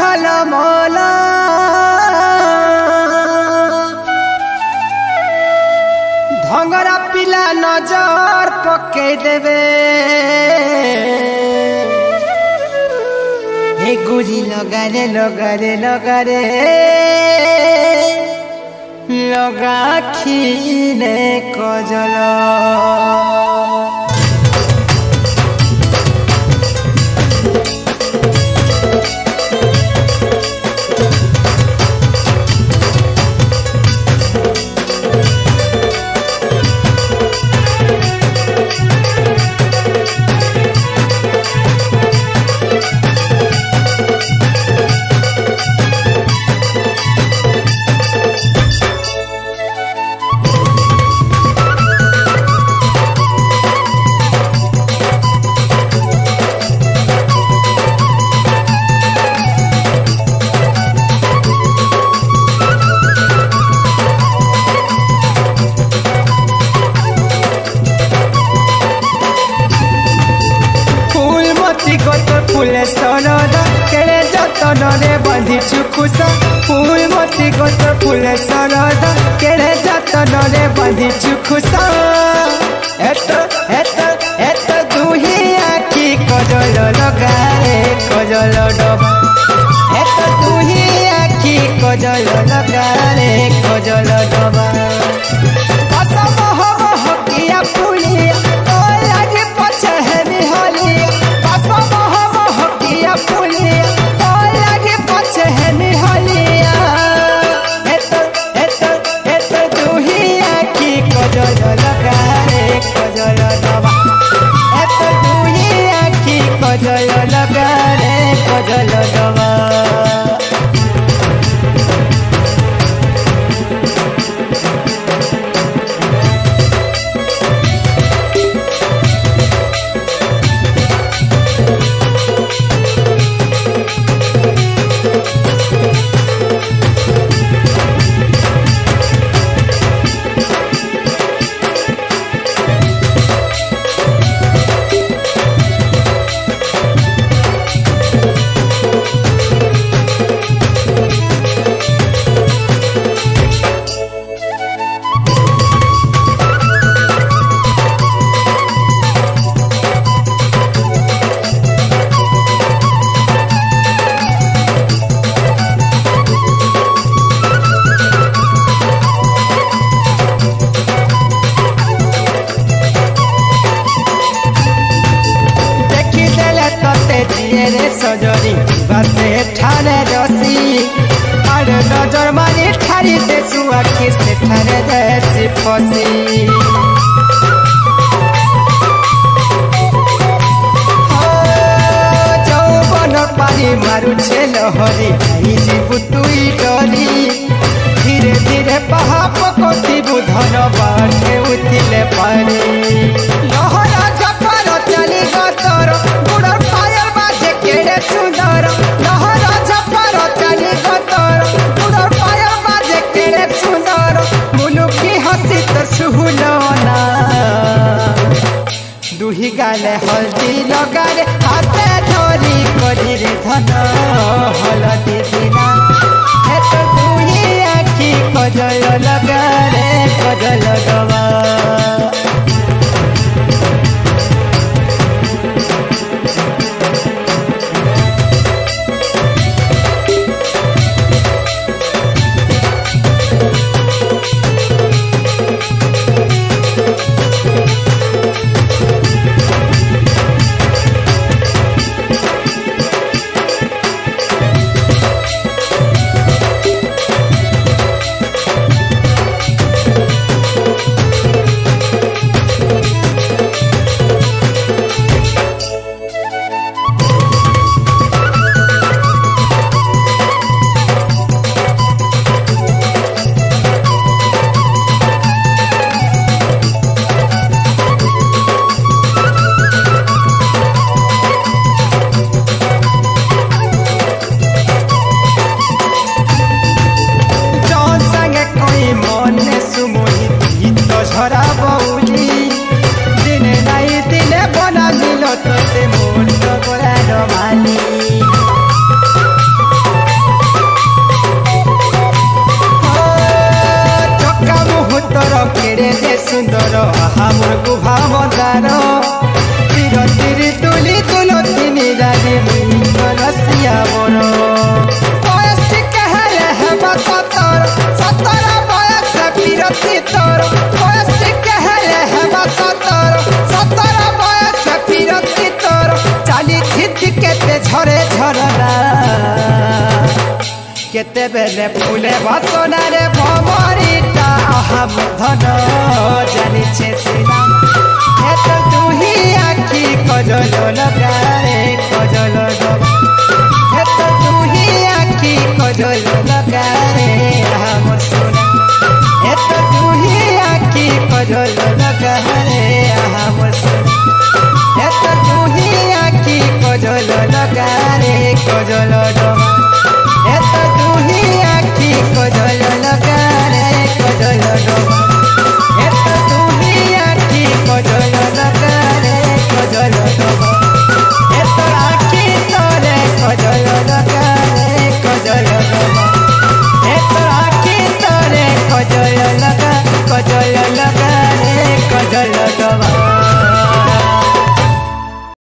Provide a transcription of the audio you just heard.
झलमल धंगरा पिला नजर पके देवे हे गुजी लगारे लगारे लगारे लगा खीने कजल फूले सरद केड़े जतन रे बांधी चुकुसा फूल मती गत फूले सरद केड़े जतन रे बांधी चुकुसा एत एत एत दुही आखी कजल लगाए कजल डबा एत दुही आखी कजल लगाए कजल डबा पता बह बह किया फूलिया ओ लागे पछे है निहलिया पता बह फुलिया तो लगे पछे है निहलिया एत दुहिया की कजल लगाए कजल डबा एत दुहिया की कजल लगाए कजल डबा सजरी बाते ठारे रसी अरे नजर मारी ठारी देसु आखी से ठारे देसी फसी जौवन पारी मारू छे लहरी जीवु तुई डरी धीरे धीरे पहा पकती बुधन बाटे उठिले पारी लहरा झपर चली गतर गुड़ पायल बाजे केड़े सुंदर लहरा झपर चली गतर गुड़ पायल बाजे केड़े सुंदर मुनुकी हसी तो सुहुलना दुही गाले हल्दी लगारे हाथे धरी करी रे धन हलदी बिना हेत दुही आखी कजल लगारे कजल डबा केते झरे झरना केते बेले फूले बसना रे भमरीटा हम धन जानी छे सिना हे तो तू ही आखी कजल लगारे कजल हे तो तू ही आखी कजल लगारे हम सोना हे तो तू ही आखी कजल लगारे हम सोना हे तो तू ही आखी कजल लगारे कजल हे तो तू ही आखी कजल लगारे कजल